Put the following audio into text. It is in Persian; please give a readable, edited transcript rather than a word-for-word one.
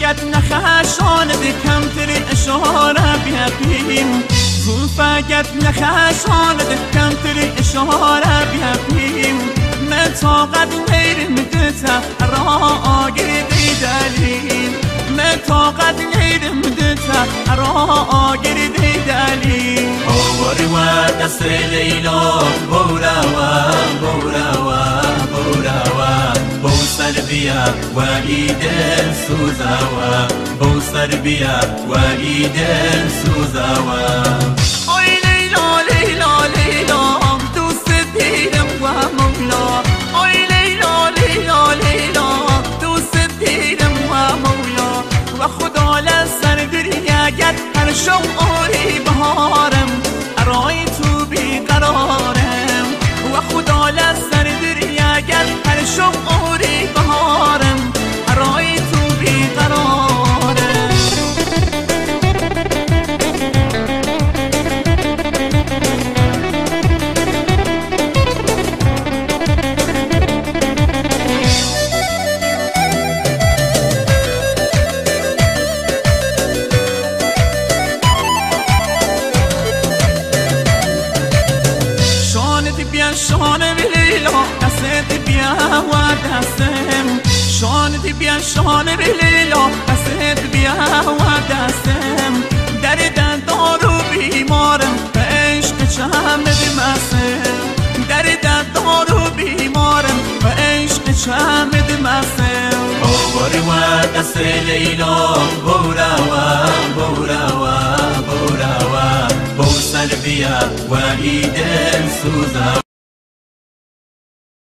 فقط نخشان کم تری اشاره بیابیم فقط نخشان کم تری اشاره بیابیم من طاقت نیرم دتا را آگردی دلیم من طاقت نیرم دتا را آگردی دلیم آواری و دست لیلا بوراوا بوراوا بوراوا بوسر بیا و ایدل سوزاوا بوسر بیا و ایدل سوزاوا آی لیلا لیلا لیلا دوست دیرم و مولا آی لیلا لیلا لیلا دوست دیرم و مولا و خدا لسر دریاگت هر شوری بهارم ارای تو بیقرارم و خدا لسر دریاگت هر شوری بهارم ارای تو بیقرارم شانه بلیلا دست بیا و دستم شانه بیا شانه بلیلا دست بیا و دستم در دندار و بیمارم به عشق چمد مسم در دندار و بیمارم به عشق چمد مسم آواری و دست لیلا بوراوا بوراوا بوراوا بوسر بیا و ایدل سوزاوا